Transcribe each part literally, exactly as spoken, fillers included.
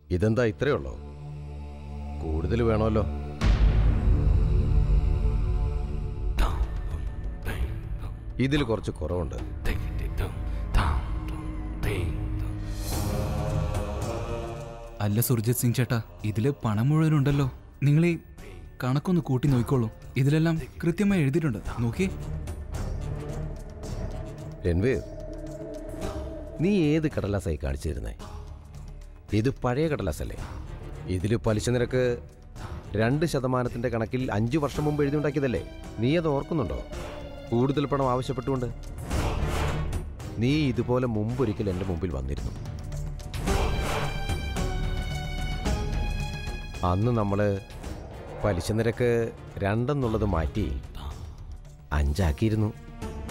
ഇതെന്താ ഇത്രയേ ഉള്ളൂ? കൂടുതൽ വേണമല്ലോ. ഇതിൽ കുറച്ച് കുറവുണ്ട്. അല്ല സുർജിത് സിംഗ് ചേട്ടാ, ഇതില് പണം മുഴുവനുണ്ടല്ലോ. നിങ്ങൾ ഈ കണക്കൊന്ന് കൂട്ടി നോക്കിക്കോളൂ. ഇതിലെല്ലാം കൃത്യമായി എഴുതിയിട്ടുണ്ട്, നോക്കി. രൺവീർ, നീ ഏത് കടലാസായി കാണിച്ചിരുന്നേ? ഇത് പഴയ കടലാസല്ലേ? ഇതിൽ പലിശ നിരക്ക് രണ്ട് ശതമാനത്തിൻ്റെ കണക്കിൽ അഞ്ചു വർഷം മുമ്പ് എഴുതിയുണ്ടാക്കിയതല്ലേ? നീ അത് ഓർക്കുന്നുണ്ടോ? കൂടുതൽ പണം ആവശ്യപ്പെട്ടുകൊണ്ട് നീ ഇതുപോലെ മുമ്പൊരിക്കൽ എൻ്റെ മുമ്പിൽ വന്നിരുന്നു. അന്ന് നമ്മൾ പലിശ നിരക്ക് രണ്ടെന്നുള്ളത് മാറ്റി അഞ്ചാക്കിയിരുന്നു.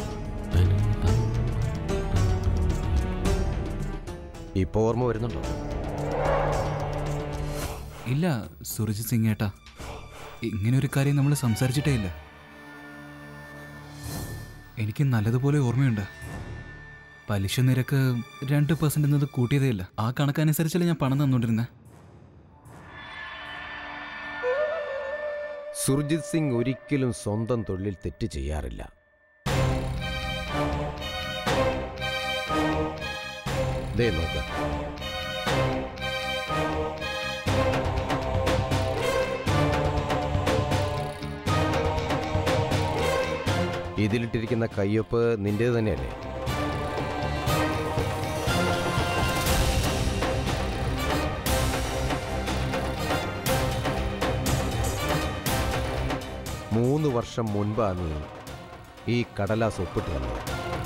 ഇപ്പോൾ ഓർമ്മ വരുന്നുണ്ടോ? ഇല്ല സുർജിത് സിംഗ് ഏട്ടാ, ഇങ്ങനൊരു കാര്യം നമ്മൾ സംസാരിച്ചിട്ടേ ഇല്ല. എനിക്ക് നല്ലതുപോലെ ഓർമ്മയുണ്ട്. പലിശ നിരക്ക് രണ്ട് പെർസെന്റ് എന്നത് കൂട്ടിയതേ ഇല്ല. ആ കണക്കനുസരിച്ചല്ലേ ഞാൻ പണം തന്നുകൊണ്ടിരുന്നത്. സുർജിത് സിംഗ് ഒരിക്കലും സ്വന്തം തൊഴിലിൽ തെറ്റ് ചെയ്യാറില്ല. ദേ നോക്ക, ഇതിലിട്ടിരിക്കുന്ന കയ്യൊപ്പ് നിന്റേത് തന്നെയല്ലേ? മൂന്ന് വർഷം മുൻപാണ് ഈ കടലാസ് ഒപ്പിട്ട് വന്നത്.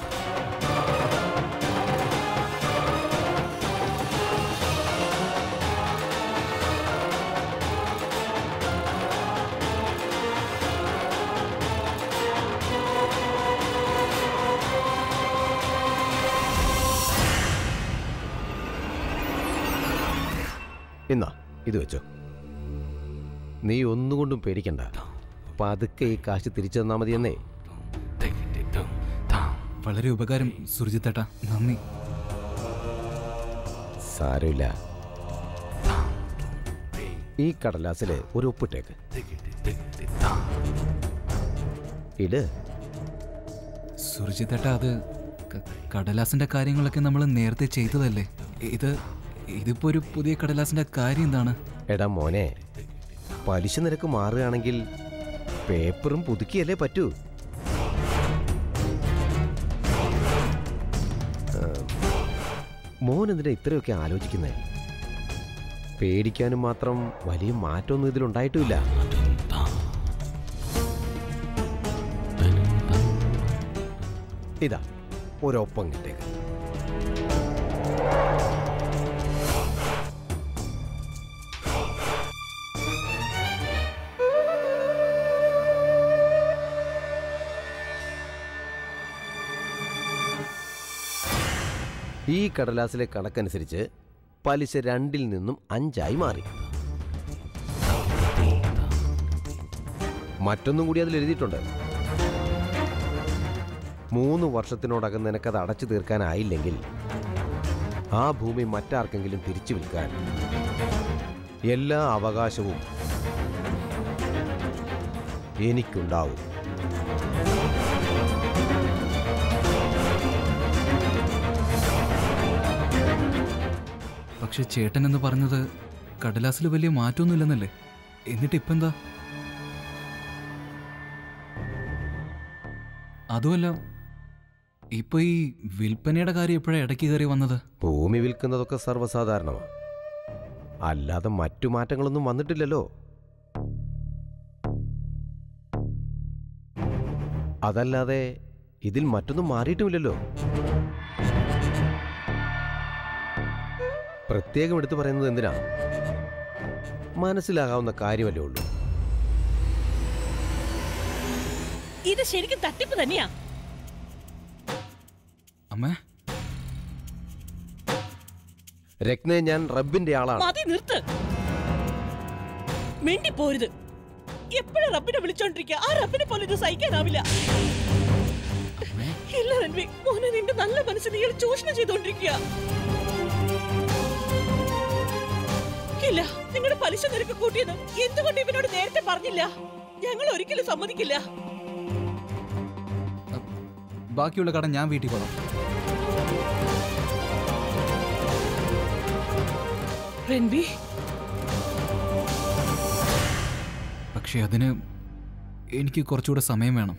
എന്നാ ഇത് വെച്ചോ. നീ ഒന്നുകൊണ്ടും പേടിക്കണ്ട. പതുക്കെ ഈ കാശ് തിരിച്ചു തന്നാ മതി എന്നേ. വളരെ ഉപകാരം സുർജിത് ഏട്ടാ, നന്ദി. സാരമില്ല, ഈ കടലാസില് ഒരു ഒപ്പിട്ടേക്ക്. ഇട്. സുർജിത് ഏട്ടാ, അത് കടലാസിന്റെ കാര്യങ്ങളൊക്കെ നമ്മൾ നേരത്തെ ചെയ്തതല്ലേ. ഇത് ഇതിപ്പോ ഒരു പുതിയ കടലാസിന്റെ കാര്യം എന്താണ്? എടാ മോനെ, പലിശ നിരക്ക് മാറുകയാണെങ്കിൽ പേപ്പറും പുതുക്കിയല്ലേ പറ്റൂ. മോൻ എന്തിനാ ഇത്രയൊക്കെ ആലോചിക്കുന്നേ? പേടിക്കാനും മാത്രം വലിയ മാറ്റമൊന്നും ഇതിലുണ്ടായിട്ടുമില്ല. ഇതാ ഒരൊപ്പം കിട്ടേക്ക്. ഈ കടലാസിലെ കണക്കനുസരിച്ച് പലിശ രണ്ടിൽ നിന്നും അഞ്ചായി മാറി. മറ്റൊന്നും കൂടി അതിൽ എഴുതിയിട്ടുണ്ട്. മൂന്ന് വർഷത്തിനോടകം നിനക്കത് അടച്ചു തീർക്കാനായില്ലെങ്കിൽ ആ ഭൂമി മറ്റാർക്കെങ്കിലും തിരിച്ചു വിൽക്കാൻ എല്ലാ അവകാശവും എനിക്കുണ്ടാവും. പക്ഷെ ചേട്ടൻ എന്ന് പറഞ്ഞത് കടലാസിൽ വലിയ മാറ്റമൊന്നുമില്ലെന്നല്ലേ? എന്നിട്ട് ഇപ്പം എന്താ? അതുമല്ല, ഇപ്പൊ ഈ വിൽപ്പനയുടെ കാര്യം എപ്പോഴാണ് ഇടയ്ക്ക് കയറി വന്നത്? ഭൂമി വിൽക്കുന്നതൊക്കെ സർവ്വസാധാരണമാണ്, അല്ലാതെ മറ്റു മാറ്റങ്ങളൊന്നും വന്നിട്ടില്ലല്ലോ. അതല്ലാതെ ഇതിൽ മറ്റൊന്നും മാറിയിട്ടുമില്ലല്ലോ. പ്രത്യേകം എടുത്തു പറയുന്നത് എന്തിനാ? മനസ്സിലാകാവുന്ന കാര്യമല്ലേ ഉള്ളൂ. ഇത് ശരിക്കും തട്ടിപ്പ് തന്നെയാ. അമ്മേ, രത്നേ, ഞാൻ റബ്ബിന്റെ ആളാണ്. മതി, നിർത്ത്. മിണ്ടി പോരുത്. എപ്പോഴും റബ്ബിനെ വിളിച്ചോണ്ടിരിക്കുക. ആ റബ്ബിനെ പോലെ ഇത് സഹിക്കാനാവില്ല. ഇല്ല രൺവി, മോനെ, നിന്റെ നല്ല മനസ്സിനെ ചൂഷണം ചെയ്തോണ്ടിരിക്കുക. പറ്റില്ല. നിങ്ങളുടെ പലിശ നിരക്ക് കൂട്ടിയത് എന്തുകൊണ്ട് ഇവനോട് നേരത്തെ പറഞ്ഞില്ല? ഞങ്ങൾ ഒരിക്കലും സമ്മതിക്കില്ല. ബാക്കിയുള്ള കടം ഞാൻ വീട്ടിൽ കൊള്ളാം. രൺബി, പക്ഷെ അതിന് എനിക്ക് കുറച്ചുകൂടെ സമയം വേണം.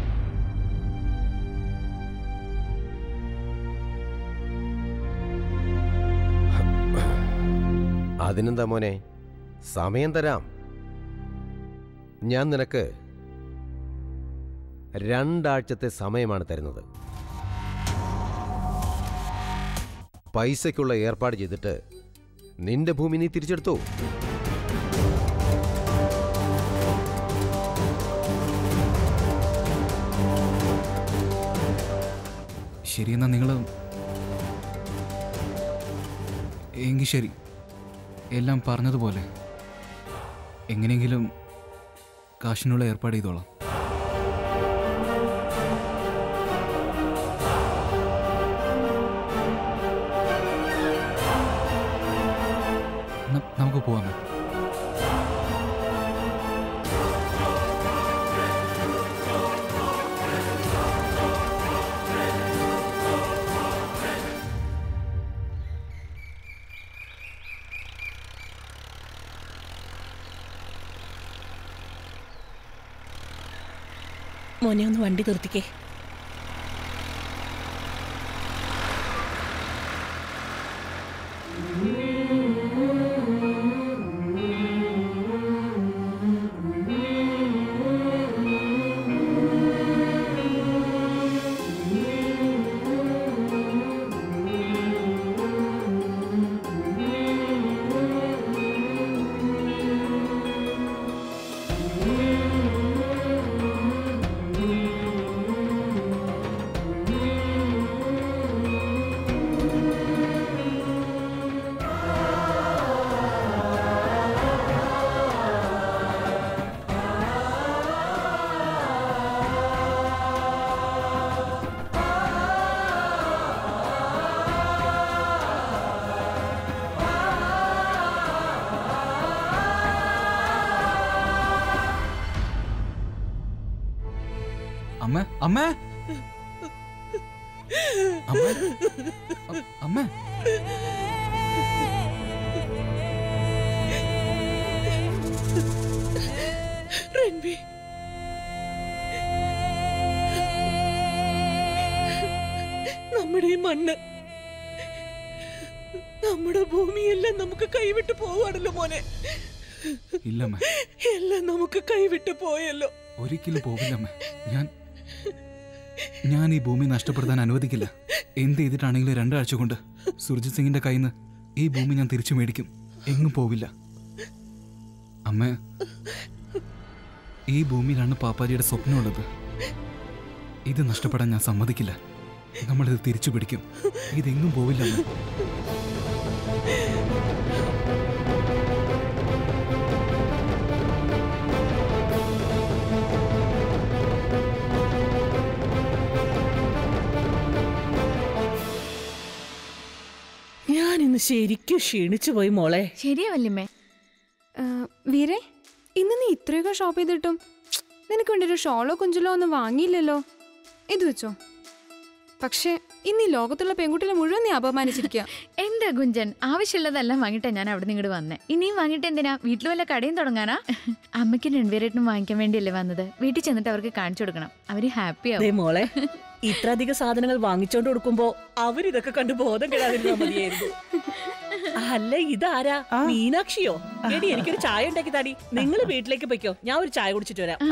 അതിനെന്താ മോനെ, സമയം തരാം. ഞാൻ നിനക്ക് രണ്ടാഴ്ചത്തെ സമയമാണ് തരുന്നത്. പൈസയ്ക്കുള്ള ഏർപ്പാട് ചെയ്തിട്ട് നിന്റെ ഭൂമി നീ തിരിച്ചെടുത്തു. ശരിയെന്നാ നിങ്ങൾ എങ്കിൽ ശരി, എല്ലാം പറഞ്ഞതുപോലെ എങ്ങനെയെങ്കിലും കാശിനുള്ള ഏർപ്പാട് ചെയ്തോളാം. നമുക്ക് പോവാമേ. മോനെ ഒന്ന് വണ്ടി നിർത്തിക്കേ. അമ്മ അമ്മ അമ്മ അമ്മ രൺബി, നമ്മുടെ ഈ മണ്ണ്, നമ്മുടെ ഭൂമിയെല്ലാം നമുക്ക് കൈവിട്ട് പോവാണല്ലോ മോനെ. ഇല്ലമ്മ, എല്ലാം നമുക്ക് കൈവിട്ട് പോയല്ലോ. ഒരിക്കലും പോവില്ലമ്മ. ഞാൻ ഞാൻ ഈ ഭൂമി നഷ്ടപ്പെടുത്താൻ അനുവദിക്കില്ല. എന്ത് ചെയ്തിട്ടാണെങ്കിലും രണ്ടാഴ്ച കൊണ്ട് സുർജിത് സിംഗിന്റെ കയ്യിൽ നിന്ന് ഈ ഭൂമി ഞാൻ തിരിച്ചു മേടിക്കും. എങ്ങും പോവില്ല അമ്മ. ഈ ഭൂമിയിലാണ് പാപ്പാജിയുടെ സ്വപ്നമുള്ളത്. ഇത് നഷ്ടപ്പെടാൻ ഞാൻ സമ്മതിക്കില്ല. നമ്മളിത് തിരിച്ചു പിടിക്കും. ഇതെങ്ങും പോവില്ല അമ്മ. ഞാനിന്ന് ശരിക്കും ക്ഷീണിച്ചു പോയി മോളെ. ശരിയാ വല്യമ്മേ. വീരേ, ഇന്ന് നീ ഇത്രയൊക്കെ ഷോപ്പ് ചെയ്തിട്ടും നിനക്ക് വേണ്ടി ഒരു ഷോളോ കുഞ്ചലോ ഒന്നും വാങ്ങിയില്ലല്ലോ. ഇത് വെച്ചോ. പക്ഷെ ഇന്ന് ഈ ലോകത്തുള്ള പെൺകുട്ടികളെ മുഴുവൻ നീ അപമാനിച്ചിരിക്കുക. എന്താ ഗുഞ്ചൻ, ആവശ്യമുള്ളതെല്ലാം വാങ്ങിട്ടാ ഞാൻ അവിടെ നിങ്ങോട്ട് വന്നേ. ഇനിയും വാങ്ങിട്ട് എന്തിനാ? വീട്ടിൽ വല്ല കടയും തുടങ്ങാനാ? അമ്മയ്ക്കും രൺവീരേട്ടനും വാങ്ങിക്കാൻ വേണ്ടിയല്ലേ വന്നത്. വീട്ടിൽ ചെന്നിട്ട് അവർക്ക് കാണിച്ചു കൊടുക്കണം. അവര് ഹാപ്പി ആവും. മോളെ, ഇത്ര അധികം സാധനങ്ങൾ വാങ്ങിച്ചോണ്ട് കൊടുക്കുമ്പോ അവരിതൊക്കെ കണ്ട് ബോധം കെടാതിരുന്നാ മതിയായിരുന്നു. അല്ല, ഇതാരാ? മീനാക്ഷിയോ? എടി, എനിക്കൊരു ചായ ഉണ്ടാക്കി താടി. നിങ്ങൾ വീട്ടിലേക്ക് പൊയ്ക്കോ, ഞാൻ ഒരു ചായ കുടിച്ചിട്ട് വരാം.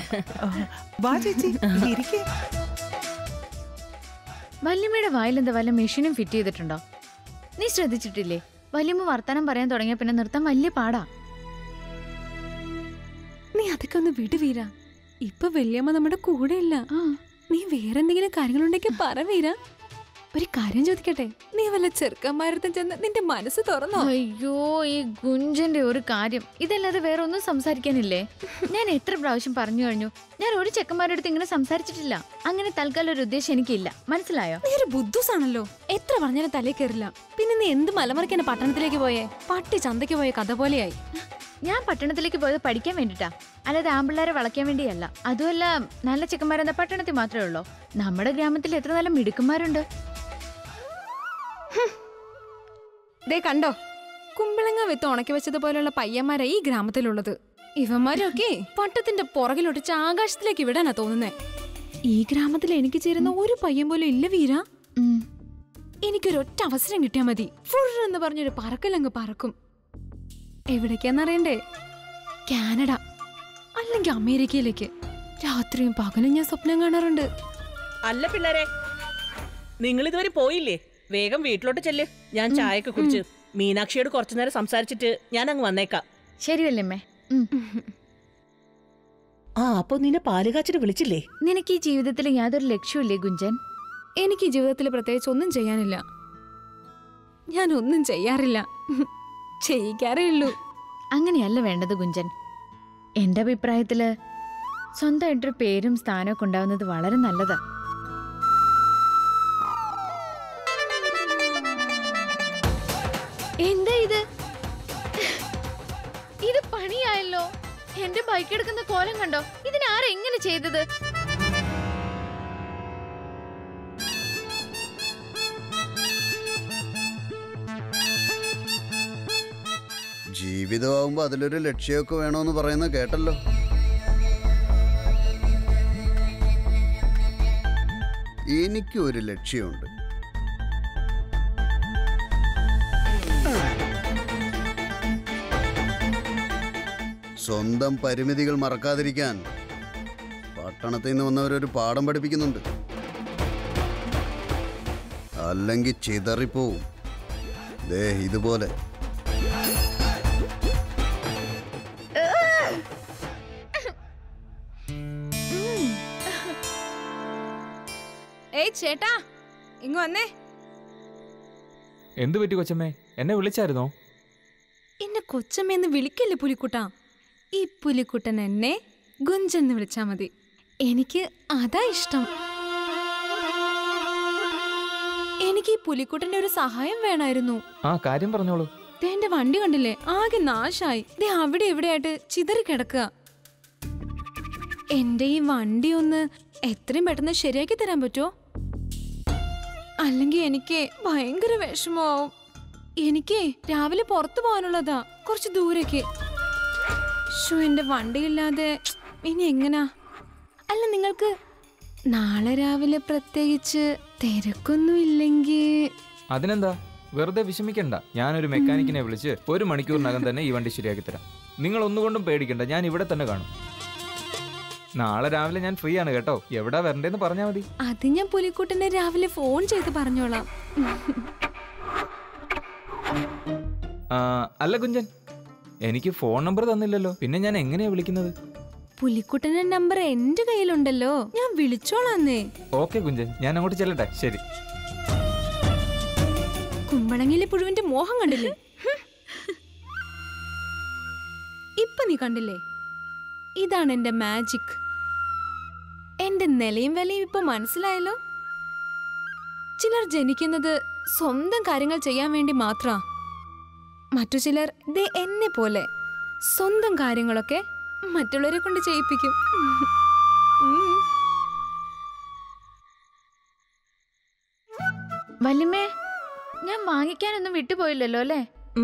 വല്യമ്മയുടെ വായിലെന്താ വല്ല മെഷീനും ഫിറ്റ് ചെയ്തിട്ടുണ്ടോ? നീ ശ്രദ്ധിച്ചിട്ടില്ലേ? വല്യമ്മ വർത്താനം പറയാൻ തുടങ്ങിയ പിന്നെ നിർത്താൻ വലിയ പാടാ. നീ അതൊക്കെ ഒന്ന് വിട് വീര. ഇപ്പൊ വല്യമ്മ നമ്മുടെ കൂടെ ഇല്ല. നീ വേറെന്തെങ്കിലും കാര്യങ്ങളുണ്ടെങ്കിൽ പറ വീര. ഒരു കാര്യം ചോദിക്കട്ടെ, നീ വല്ല ചെറുക്കന്മാരത്തും ചെന്ന് നിന്റെ മനസ്സ് തുറന്നോ? അയ്യോ ഈ ഗുഞ്ചന്റെ ഒരു കാര്യം, ഇതല്ലാതെ വേറെ ഒന്നും സംസാരിക്കാനില്ലേ? ഞാൻ എത്ര പ്രാവശ്യം പറഞ്ഞു കഴിഞ്ഞു, ഞാൻ ഒരു ചെക്കന്മാരുടെ അടുത്ത് ഇങ്ങനെ സംസാരിച്ചിട്ടില്ല. അങ്ങനെ തൽക്കാലം ഒരു ഉദ്ദേശം എനിക്കില്ല, മനസ്സിലായോ? നീ ഒരു ബുദ്ധൂസാണല്ലോ, എത്ര പറഞ്ഞാലും തലേ കയറില്ല. പിന്നെ നീ എന്ത് മലമറിക്കാണ് പട്ടണത്തിലേക്ക് പോയേ? പട്ടി ചന്തയ്ക്ക് പോയ കഥ പോലെയായി. ഞാൻ പട്ടണത്തിലേക്ക് പോയത് പഠിക്കാൻ വേണ്ടിട്ടാ, അല്ലാതെ ആമ്പിള്ളേരെ വളയ്ക്കാൻ വേണ്ടിയല്ല. അതുമല്ല, നല്ല ചെക്കന്മാരെന്താ പട്ടണത്തിൽ മാത്രമേ ഉള്ളൂ? നമ്മുടെ ഗ്രാമത്തിൽ എത്ര നല്ല മിടുക്കന്മാരുണ്ട്. ദേ കണ്ടോ, കുമ്പളങ്ങ വിത്ത് ഉണക്കി വെച്ചതുപോലെയുള്ള പയ്യന്മാരാ ഈ ഗ്രാമത്തിലുള്ളത്. ഇവന്മാരൊക്കെ പട്ടത്തിന്റെ പുറകിലൊട്ടിച്ച് ആകാശത്തിലേക്ക് വിടാനാ തോന്നുന്നേ. ഈ ഗ്രാമത്തിൽ എനിക്ക് ചേരുന്ന ഒരു പയ്യൻ പോലും ഇല്ല വീര. എനിക്കൊരൊറ്റ അവസരം കിട്ടിയാ മതി, ഫുൾ എന്ന് പറഞ്ഞൊരു പറക്കലങ്ങ് പറക്കും. എവിടേക്കാന്നറിയണ്ടേ? കാനഡ അല്ലെങ്കിൽ അമേരിക്കയിലേക്ക്. രാത്രിയും പകലും ഞാൻ സ്വപ്നം കാണാറുണ്ട്. അല്ല പിള്ളേരെ, നിങ്ങൾ ഇതുവരെ പോയില്ലേ? വേഗം വീട്ടിലോട്ട് ചെല്ല്. ഞാൻ ചായയൊക്കെ കുടിച്ച് മീനാക്ഷിയോട് കുറച്ചു നേരം സംസാരിച്ചിട്ട് ഞാൻ അങ്ങ് വന്നേക്കാം. ശരി വല്യമ്മേ. ആ അപ്പൊ നിന്നെ പാലുകാച്ചിട്ട് വിളിച്ചില്ലേ? നിനക്ക് ഈ ജീവിതത്തിൽ യാതൊരു ലക്ഷ്യമില്ലേ ഗുഞ്ചൻ? എനിക്ക് ഈ ജീവിതത്തിൽ പ്രത്യേകിച്ച് ഒന്നും ചെയ്യാനില്ല. ഞാൻ ഒന്നും ചെയ്യാറില്ല, ചെയ്യിക്കാറേ ഉള്ളൂ. അങ്ങനെയല്ല വേണ്ടത് ഗുഞ്ചൻ. എന്റെ അഭിപ്രായത്തില് സ്വന്തമായിട്ടൊരു പേരും സ്ഥാനമൊക്കെ ഉണ്ടാവുന്നത് വളരെ നല്ലതാ. എന്താ ഇത്? ഇത് പണിയായല്ലോ. എന്റെ ബൈക്ക് എടുക്കുന്ന കോലം കണ്ടോ? ഇതിനാരെങ്ങനെ ചെയ്തത്? ജീവിതമാകുമ്പോ അതിലൊരു ലക്ഷ്യമൊക്കെ വേണോന്ന് പറയുന്ന കേട്ടല്ലോ. എനിക്കൊരു ലക്ഷ്യമുണ്ട്. സ്വന്തം പരിമിതികൾ മറക്കാതിരിക്കാൻ പട്ടണത്തിൽ നിന്ന് വന്നവരൊരു പാഠം പഠിപ്പിക്കുന്നുണ്ട്. അല്ലെങ്കിൽ ചിതറിപ്പോവും. ദേ ഇതുപോലെ. ഏയ് ചേട്ടാ, ഇങ്ങ് വന്നേ. എന്തു പറ്റി കൊച്ചമ്മേ? എന്നെ വിളിച്ചായിരുന്നോ? എന്നെ കൊച്ചമ്മയെന്ന് വിളിക്കല്ലേ പുലിക്കുട്ടാ. ഈ പുലിക്കുട്ടൻ എന്നെ ഗുഞ്ചെന്ന് വിളിച്ചാ മതി. എനിക്ക് അതാ ഇഷ്ടം. എനിക്ക് ഈ പുലിക്കുട്ടന്റെ ഒരു സഹായം വേണമായിരുന്നു. ആ കാര്യം പറഞ്ഞോളൂ. ദേ എന്റെ വണ്ടി കണ്ടില്ലേ, ആകെ നാശായി. ദേ അവിടെ എവിടെയായിട്ട് ചിതറി കിടക്കുക. എന്റെ ഈ വണ്ടി ഒന്ന് എത്രയും പെട്ടെന്ന് ശരിയാക്കി തരാൻ പറ്റുമോ? അല്ലെങ്കിൽ എനിക്ക് ഭയങ്കര വിഷമമാവും. എനിക്ക് രാവിലെ പുറത്തു പോകാനുള്ളതാ, കുറച്ച് ദൂരേക്ക്. ഷോ എന്റെ വണ്ടിയില്ലാതെ ഇനി എങ്ങനാ? അല്ല, നിങ്ങൾക്ക് നാളെ രാവിലെ പ്രത്യേകിച്ച് തിരക്കൊന്നും ഇല്ലെങ്കിൽ? അതിനെന്താ, വെറുതെ വിഷമിക്കണ്ട. ഞാനൊരു മെക്കാനിക്കിനെ വിളിച്ച് ഒരു മണിക്കൂറിനകം തന്നെ ഈ വണ്ടി ശരിയാക്കി തരാം. നിങ്ങൾ ഒന്നുകൊണ്ടും പേടിക്കണ്ട, ഞാൻ ഇവിടെ തന്നെ കാണും. നാളെ രാവിലെ ഞാൻ ഫ്രീ ആണ് കേട്ടോ. എവിടാ വരണ്ടേന്ന് പറഞ്ഞാ മതി. അത് ഞാൻ പുലിക്കുട്ടനെ രാവിലെ ഫോൺ ചെയ്ത് പറഞ്ഞോളാം. അല്ല കുഞ്ചൻ, എനിക്ക് ഫോൺ നമ്പർ തന്നില്ലല്ലോ, പിന്നെ ഞാൻ എങ്ങനെയാ വിളിക്കുന്നത്? പുലിക്കുട്ടന്റെ നമ്പർ എന്റെ കയ്യിലുണ്ടല്ലോ, ഞാൻ വിളിച്ചോളാന്നേ. ഓക്കെ കുഞ്ചൻ, ഞാൻ അങ്ങോട്ട് ചെല്ലട്ടെ. ശരി. കുമ്പളങ്ങിലെ പുഴുവിന്റെ മോഹം കണ്ടില്ലേ? ഇപ്പൊ നീ കണ്ടില്ലേ? ഇതാണ് എന്റെ മാജിക്. എന്റെ നിലയും വിലയും ഇപ്പൊ മനസ്സിലായല്ലോ. ചിലർ ജനിക്കുന്നത് സ്വന്തം കാര്യങ്ങൾ ചെയ്യാൻ വേണ്ടി മാത്ര. മറ്റു ചിലർ ദേ എന്നെ പോലെ സ്വന്തം കാര്യങ്ങളൊക്കെ മറ്റുള്ളവരെ കൊണ്ട് ചെയ്യിപ്പിക്കും. വല്യമ്മേ, ഞാൻ വാങ്ങിക്കാനൊന്നും വിട്ടുപോയില്ലല്ലോ അല്ലേ?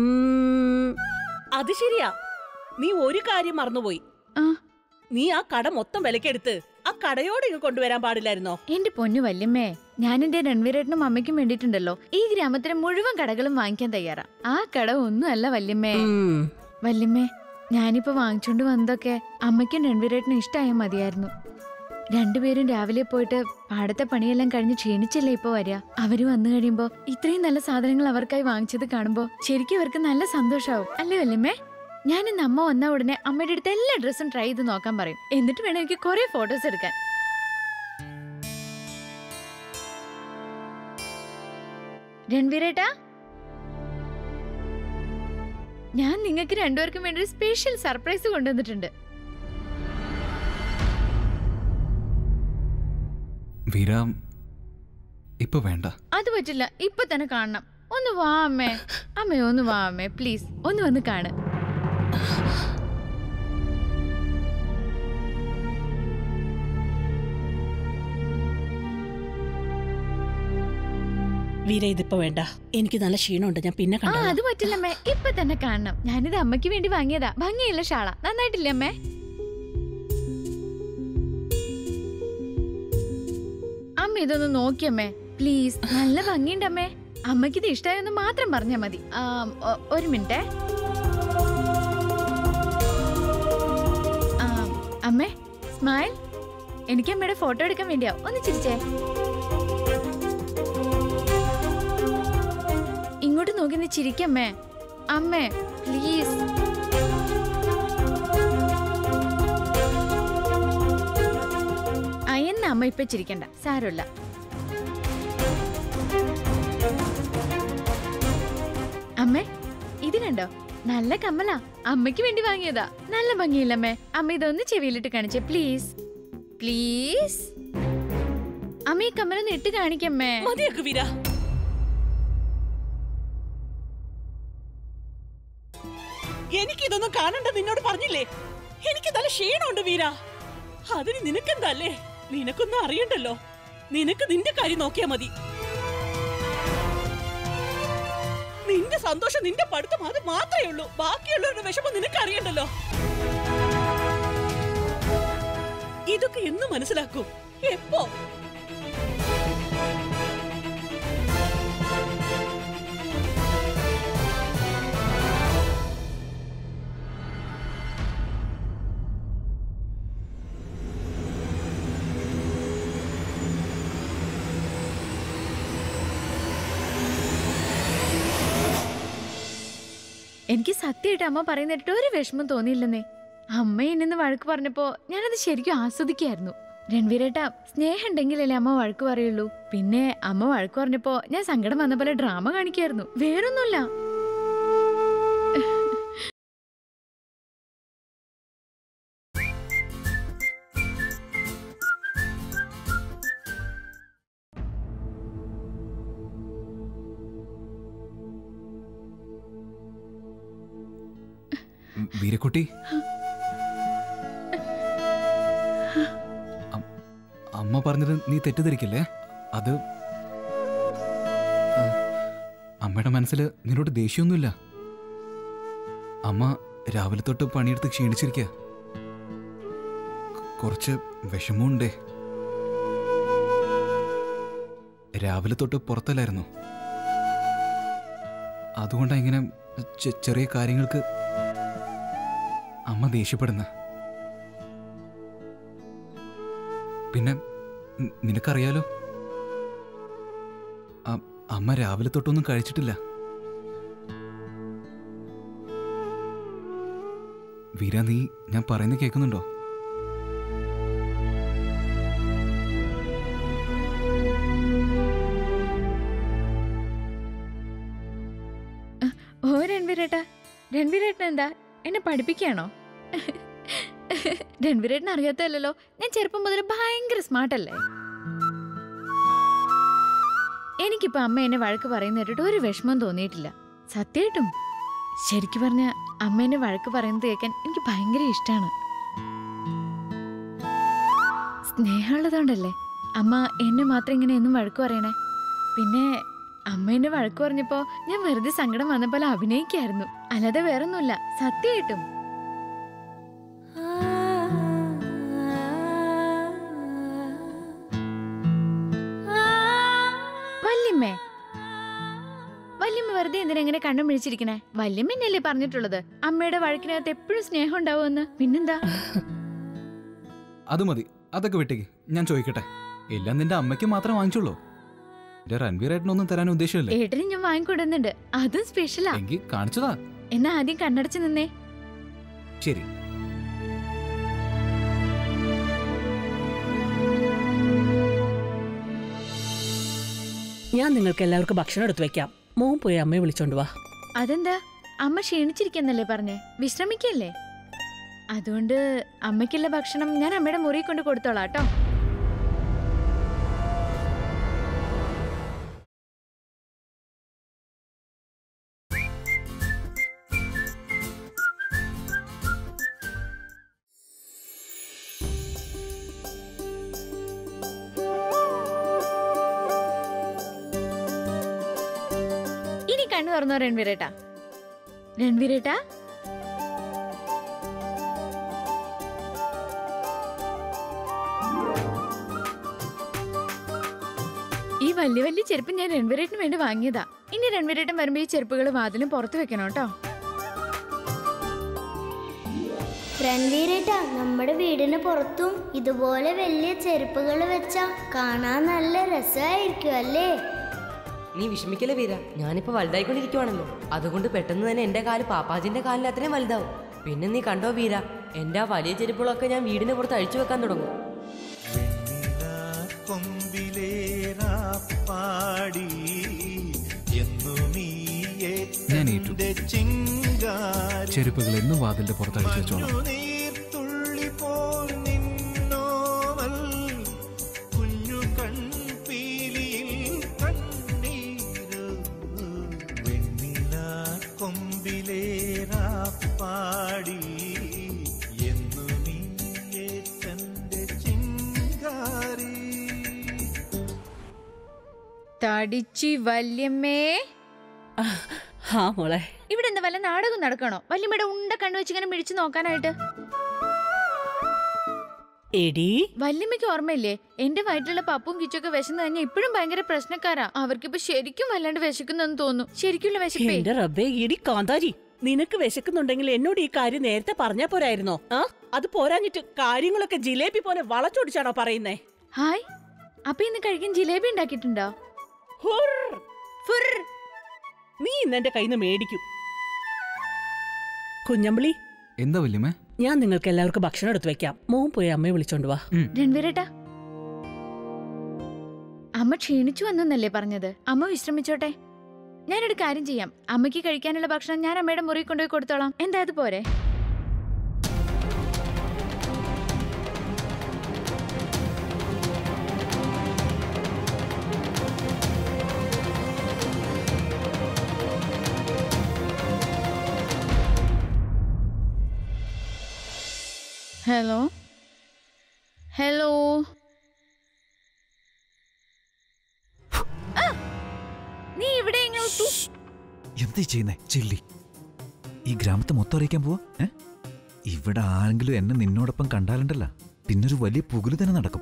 അത് ശരിയാ, നീ ഒരു കാര്യം മറന്നുപോയി. നീ ആ കട മൊത്തം വിലക്കെടുത്ത് ആ കടയോട് ഇങ്ങ് കൊണ്ടുവരാൻ പാടില്ലായിരുന്നോ? എന്റെ പൊന്നു വല്യമ്മേ, ഞാൻ എന്റെ രൺവീരേട്ടനും അമ്മയ്ക്കും വേണ്ടിയിട്ടുണ്ടല്ലോ ഈ ഗ്രാമത്തിലെ മുഴുവൻ കടകളും വാങ്ങിക്കാൻ തയ്യാറാ. ആ കട ഒന്നും അല്ല വല്യമ്മേ. വല്യമ്മേ, ഞാനിപ്പോ വാങ്ങിച്ചോണ്ട് വന്നതൊക്കെ അമ്മയ്ക്കും രൺവീരേട്ടനും ഇഷ്ടമായാൽ മതിയായിരുന്നു. രണ്ടുപേരും രാവിലെ പോയിട്ട് പാടത്തെ പണിയെല്ലാം കഴിഞ്ഞ് ക്ഷീണിച്ചല്ലേ ഇപ്പൊ വരിക. അവര് വന്നു കഴിയുമ്പോ ഇത്രയും നല്ല സാധനങ്ങൾ അവർക്കായി വാങ്ങിച്ചത് കാണുമ്പോ ശരിക്കും അവർക്ക് നല്ല സന്തോഷാവും അല്ലേ വല്യമ്മേ? ഞാൻ ഇന്ന് അമ്മ വന്ന ഉടനെ അമ്മയുടെ അടുത്ത് എല്ലാ ഡ്രസ്സും ട്രൈ ചെയ്ത് നോക്കാൻ പറയും. എന്നിട്ട് വേണം എനിക്ക് കുറെ ഫോട്ടോസ് എടുക്കാൻ. രൺവീരേട്ടാ, ഞാൻ നിങ്ങൾക്ക് രണ്ടുപേർക്കും വേണ്ടി ഒരു സ്പെഷ്യൽ സർപ്രൈസ് കൊണ്ടുവന്നിട്ടുണ്ട്. വീര, ഇപ്പൊ വേണ്ട. അത് പറ്റില്ല, ഇപ്പൊ തന്നെ കാണണം. ഒന്ന് വാ അമ്മേ, അമ്മേ ഒന്ന് വാ അമ്മേ, പ്ലീസ് ഒന്ന് വന്ന് കാണ്. വീര, ഇതിപ്പോ വേണ്ട, എനിക്ക് നല്ല ക്ഷീണമുണ്ട്, ഞാൻ പിന്നെ ആ കണ്ടു. അത് പറ്റില്ല അമ്മേ, ഇപ്പൊ തന്നെ കാണണം. ഞാനിത് അമ്മയ്ക്ക് വേണ്ടി വാങ്ങിയതാ. ഭംഗിയുള്ള ഷാള, നന്നായിട്ടില്ലേ അമ്മേ? അമ്മ ഇതൊന്ന് നോക്കിയമ്മേ പ്ലീസ്, നല്ല ഭംഗിയുണ്ട് അമ്മേ. അമ്മയ്ക്ക് ഇത് ഇഷ്ടമായെന്ന് മാത്രം പറഞ്ഞാ മതി. ആ, ഒ- ഒരു മിനിറ്റേ. ആ, അമ്മേ സ്മൈൽ. എനിക്ക് അമ്മയുടെ ഫോട്ടോ എടുക്കാൻ വേണ്ടിയാ, ഒന്ന് ചിരിച്ചേ. ഇങ്ങോട്ട് നോക്കി നീ ചിരിക്കമ്മേ. അമ്മേ പ്ലീസ്. അയ്യെന്ന അമ്മ ഇപ്പൊ ചിരിക്കണ്ട, സാരമില്ല. അമ്മേ ഇത് കണ്ടോ, നല്ല കമ്മലാ, അമ്മയ്ക്ക് വേണ്ടി വാങ്ങിയതാ. നല്ല ഭംഗിയില്ലമ്മേ. അമ്മ ഇതൊന്ന് ചെവിയിലിട്ട് കാണിച്ചേ പ്ലീസ് പ്ലീസ്. അമ്മ ഈ കമ്മലൊന്ന് ഇട്ട് കാണിക്കമ്മേ. മതിയാക്ക് വീര. എനിക്കിതൊന്നും കാണണ്ട, നിന്നോട് പറഞ്ഞില്ലേ? എനിക്ക് നല്ല ക്ഷീണമുണ്ട് വീര. അതിന് നിനക്കെന്തല്ലേ? നിനക്കൊന്നും അറിയണ്ടല്ലോ. നിനക്ക് നിന്റെ കാര്യം നോക്കിയാ മതി. നിന്റെ സന്തോഷം, നിന്റെ പഠിത്തം, അത് മാത്രമേ ഉള്ളൂ. ബാക്കിയുള്ളവരുടെ വിഷമം നിനക്ക് അറിയണ്ടല്ലോ. ഇതൊക്കെ എന്ന് മനസ്സിലാക്കും? എപ്പോ? എനിക്ക് സത്യമായിട്ട് അമ്മ പറയുന്നിട്ട് ഒരു വിഷമം തോന്നിയില്ലെന്നേ. അമ്മ എന്നെ വഴക്ക് പറഞ്ഞപ്പോ ഞാനത് ശരിക്കും ആസ്വദിക്കായിരുന്നു. രൺവീരേട്ടാ, സ്നേഹം ഉണ്ടെങ്കിലല്ലേ അമ്മ വഴക്ക് പറയുള്ളൂ. പിന്നെ അമ്മ വഴക്ക് പറഞ്ഞപ്പോ ഞാൻ സങ്കടം വന്ന പോലെ ഡ്രാമ കാണിക്കായിരുന്നു, വേറൊന്നുമില്ല. വീരക്കുട്ടി, അം- അമ്മ പറഞ്ഞത് നീ തെറ്റിദ്ധരിക്കല്ലേ? അത് ആ, അമ്മയുടെ മനസ്സിൽ നിന്നോട് ദേഷ്യമൊന്നുമില്ല. അമ്മ രാവിലെ തൊട്ട് പണിയെടുത്ത് ക്ഷീണിച്ചിരിക്കുക, കുറച്ച് വിഷമമുണ്ടേ. രാവിലെ തൊട്ട് പുറത്തല്ലായിരുന്നു, അതുകൊണ്ടാണ് ഇങ്ങനെ ചെ- ചെറിയ കാര്യങ്ങൾക്ക് അമ്മ ദേഷ്യപ്പെടുന്ന. പിന്നെ നി- നിനക്കറിയാലോ, അ- അമ്മ രാവിലെ തൊട്ടൊന്നും കഴിച്ചിട്ടില്ല. വീര, നീ ഞാൻ പറയുന്നത് കേൾക്കുന്നുണ്ടോ? ഓ രൺവീരേട്ടാ, രൺവീരേട്ടൻ എന്താ എന്നെ പഠിപ്പിക്കുകയാണോ? രൺവീരേട്ടൻ അറിയാത്തല്ലോ, ഞാൻ ചെറുപ്പം മുതൽ ഭയങ്കര സ്മാർട്ടല്ലേ. എനിക്കിപ്പോ അമ്മ എന്നെ വഴക്ക് പറയുന്ന കേട്ടിട്ട് ഒരു വിഷമം തോന്നിയിട്ടില്ല, സത്യമായിട്ടും. ശരിക്കും പറഞ്ഞ അമ്മ എന്നെ വഴക്ക് പറയുന്നത് കേൾക്കാൻ എനിക്ക് ഭയങ്കര ഇഷ്ടമാണ്. സ്നേഹമുള്ളതുകൊണ്ടല്ലേ അമ്മ എന്നെ മാത്രം ഇങ്ങനെ എന്നും വഴക്ക് പറയണേ. പിന്നെ അമ്മ എന്നെ വഴക്ക് പറഞ്ഞപ്പോ ഞാൻ വെറുതെ സങ്കടം വന്ന പോലെ അഭിനയിക്കായിരുന്നു, അല്ലാതെ വേറൊന്നുമില്ല, സത്യമായിട്ടും. വല്യമ്മേ, വല്യമ്മ വെറുതെ എന്തിനെങ്ങനെ കണ്ണും പിടിച്ചിരിക്കണേ? വല്യമ്മന്നല്ലേ പറഞ്ഞിട്ടുള്ളത് അമ്മയുടെ വഴക്കിനകത്ത് എപ്പോഴും സ്നേഹം ഉണ്ടാവുമെന്ന്. പിന്നെന്താ? അത് മതി, അതൊക്കെ വിട്ടേക്ക്. ഞാൻ ചോദിക്കട്ടെ, എല്ലാം നിന്റെ അമ്മയ്ക്ക് മാത്രം വാങ്ങിച്ചുള്ളൂ? എന്റെ രൺവീരേട്ടനൊന്നും തരാൻ ഉദ്ദേശമില്ലേ? ഏട്ടനും ഞാൻ വാങ്ങിക്കൊടുന്നുണ്ട്, അതും സ്പെഷ്യലാ. എങ്കിൽ കാണിച്ചതാ. എന്നാ ആദ്യം കണ്ണടച്ച് നിന്നേ. ശരി. ഞാൻ നിങ്ങൾക്ക് എല്ലാവർക്കും ഭക്ഷണം എടുത്തു വെക്കാം. മോൻ പോയി അമ്മയെ വിളിച്ചോണ്ട് വാ. അതെന്താ? അമ്മ ക്ഷീണിച്ചിരിക്കുന്നല്ലേ പറഞ്ഞേ, വിശ്രമിക്കല്ലേ? അതുകൊണ്ട് അമ്മയ്ക്കുള്ള ഭക്ഷണം ഞാൻ അമ്മയുടെ മുറി കൊണ്ട് കൊടുത്തോളാം കേട്ടോ. ഇനി കണ്ണു തുറന്നോ രൺവീരേട്ടാ. രൺവീരേട്ടാ, ഈ വലിയ വലിയ ചെരുപ്പ് ഞാൻ രൺവീരേട്ടിന് വേണ്ടി വാങ്ങിയതാ. ഇനി രൺവീരേട്ടൻ വരുമ്പോ ഈ ചെരുപ്പുകൾ വാതിലും പുറത്ത് വെക്കണം കേട്ടോ. രൺവീരേട്ടാ, നമ്മുടെ വീടിന് പുറത്തും ഇതുപോലെ വലിയ ചെരുപ്പുകൾ വെച്ചാ കാണാൻ നല്ല രസമായിരിക്കും അല്ലേ? നീ വിഷമിക്കല്ലേ വീര, ഞാനിപ്പോ വലുതായിക്കൊണ്ടിരിക്കുവാണല്ലോ. അതുകൊണ്ട് പെട്ടെന്ന് തന്നെ എന്റെ കാല് പാപ്പാജിന്റെ കാലിൽ അത്രയും വലുതാവും. പിന്നെ നീ കണ്ടോ വീര, എന്റെ ആ വലിയ ചെരുപ്പുകളൊക്കെ ഞാൻ വീടിന് പുറത്ത് അഴിച്ചു വെക്കാൻ തുടങ്ങും. ഞാൻ ഏറ്റു. ചെരുപ്പുകൾ എന്നും വാതിലിന്റെ പുറത്തടിച്ചു വെച്ചോളാം. തടിച്ചി വല്യമ്മേ. ഹാ മോളെ, ഇവിടെ എന്താ വല്ല നാടകം നടക്കണോ? വല്യമ്മയുടെ ഉണ്ട കണ്ണു വെച്ചിങ്ങനെ മിഴിച്ചു നോക്കാനായിട്ട്. എടി, വല്യമ്മയ്ക്ക് ഓർമ്മയില്ലേ, എന്റെ വയറ്റിലുള്ള പപ്പും കിച്ചൊക്കെ വിശന്ന് തന്നെ ഇപ്പോഴും ഭയങ്കര പ്രശ്നക്കാരാ. അവർക്കിപ്പോ ശരിക്കും വല്ലാണ്ട് വിശക്കുന്നെന്ന് തോന്നുന്നു. ശരിക്കുള്ള വിശപ്പേ. എന്റെ റബ്ബേ, എടി കാന്താരി, നിനക്ക് വിശക്കുന്നുണ്ടെങ്കിൽ എന്നോട് ഈ കാര്യം നേരത്തെ പറഞ്ഞാ പോരായിരുന്നോ? ആ അത് പോരാഞ്ഞിട്ട് കാര്യങ്ങളൊക്കെ ജിലേബി പോലെ വളച്ചൊടിച്ചാണോ പറയുന്നേ? ഹായ്, അപ്പൊ ഇന്ന് കഴിക്കാൻ ജിലേബി ഉണ്ടാക്കിയിട്ടുണ്ടോ? ഹുർ, ഫുർ. നീ ഇന്ന് എന്റെ കയ്യിൽ നിന്ന് മേടിക്കും. കുഞ്ഞമ്പിളി, എന്താ വല്യമ്മേ? ഞാൻ നിങ്ങൾക്ക് എല്ലാവർക്കും ഭക്ഷണം എടുത്തു വെക്കാം. മോൻ പോയി അമ്മയെ വിളിച്ചോണ്ട് വാ. രൺവീരേട്ടാ, അമ്മ ക്ഷീണിച്ചു വന്നല്ലേ പറഞ്ഞത്? അമ്മ വിശ്രമിച്ചോട്ടെ. ഞാനൊരു കാര്യം ചെയ്യാം, അമ്മയ്ക്ക് കഴിക്കാനുള്ള ഭക്ഷണം ഞാൻ അമ്മയുടെ മുറി കൊണ്ടുപോയി കൊടുത്തോളാം. എന്താ അത് പോരെ? ഹലോ ഹലോ, നീ ഇവിടെ എന്താ ചെയ്യുന്നേ ചില്ലി? ഈ ഗ്രാമത്തെ മൊത്തം അറിയിക്കാൻ പോവാ? ഏ ഇവിടെ ആരെങ്കിലും എന്നെ നിന്നോടൊപ്പം കണ്ടാലുണ്ടല്ല, പിന്നൊരു വലിയ പുകില് തന്നെ നടക്കും.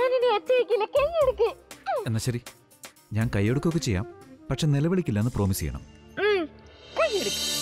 എന്നാ ശരി, ഞാൻ കൈയെടുക്കുകയൊക്കെ ചെയ്യാം, പക്ഷെ നിലവിളിക്കില്ല എന്ന് പ്രോമിസ് ചെയ്യണം.